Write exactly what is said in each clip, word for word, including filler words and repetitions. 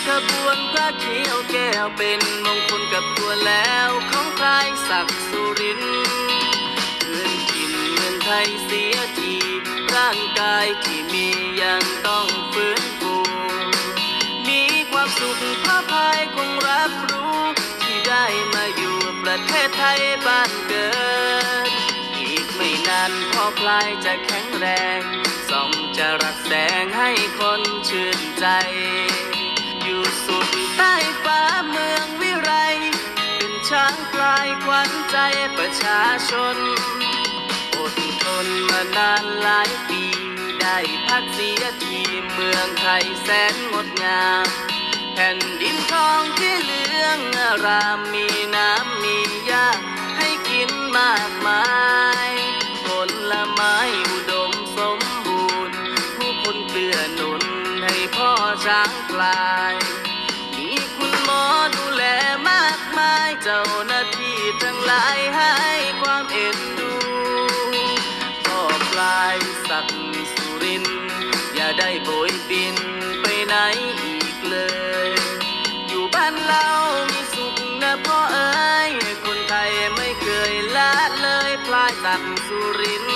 ขบวนพระเขียวแก้วเป็นมงคลกับตัวแล้วของพลายศักดิ์สุรินทร์คืนถิ่นเมืองไทยเสียทีร่างกายที่มียังต้องฟื้นฟูมีความสุขพระพายคงรับรู้ที่ได้มาอยู่ประเทศไทยบ้านเกิดอีกไม่นานพ่อพลายจะแข็งแรงส่องจะรักแสงให้คนชื่นใจอยู่สุดใต้ฟ้าเมืองวิไลเป็นช้างพลายขวัญใจประชาชนอดทนมานานหลายปีได้พักเสียทีเมืองไทยแสนงดงามแผ่นดินทองที่เหลืองอารามมีน้ำมีหญ้าให้กินมากมายผลไม้อุดมสมบูรณ์ผู้คนเกื้อหนุนให้พ่อช้างพลายมีคุณหมอดูแลมากมายเจ้าหน้าที่ทั้งหลายให้ความเอ็นดูพ่อพลายศักดิ์สุรินทร์อย่าได้โบยบินไปไหนอีกเลยอยู่บ้านเรามีสุขนะพ่อเอ๋ยคนไทยไม่เคยละเลยพลายศักดิ์สุรินทร์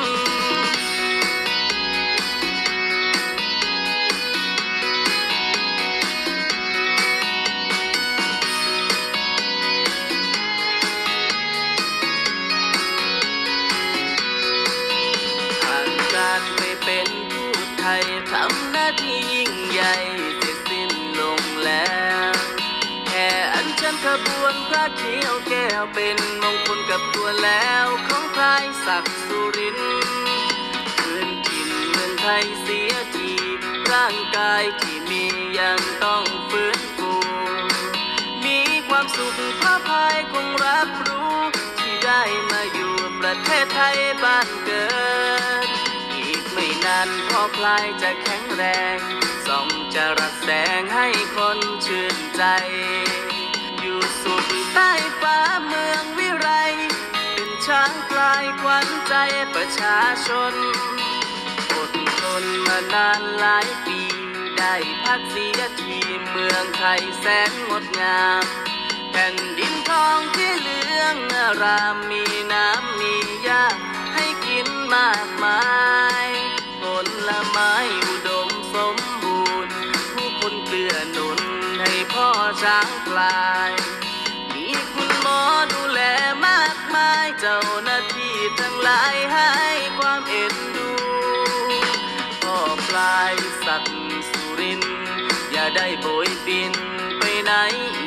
การไปเป็นทูตไทยทำหน้าที่ยิ่งใหญ่เสร็จสิ้นลงแล้วแห่อัญเชิญขบวนพระเขียวแก้วเป็นมงคลกับตัวแล้วของพลายศักดิ์สุรินทร์คืนถิ่นเมืองไทยเสียทีร่างกายที่มียังต้องฟื้นฟูมีความสุขพระพายคงรับรู้ที่ได้มาอยู่ประเทศไทยบ้านเกิดไม่นานพ่อพลายจะแข็งแรงส่องจะรักแสงให้คนชื่นใจอยู่สุดใต้ฟ้าเมืองวิไลเป็นช้างพลายขวัญใจประชาชนอดทนมานานหลายปีได้พักเสียทีเมืองไทยแสนงดงามแผ่นดินทองที่เหลืองอารามมีน้ำมีหญ้าให้กินมากมายผลไม้อุดมสมบูรณ์ผู้คนเกลือหนุนให้พ่อช้างพลายมีคุณหมอดูแลมากมายเจ้าหน้าที่ทั้งหลายให้ความเอ็นดูพ่อพลายศักดิ์สุรินทร์อย่าได้โบยบินไปไหน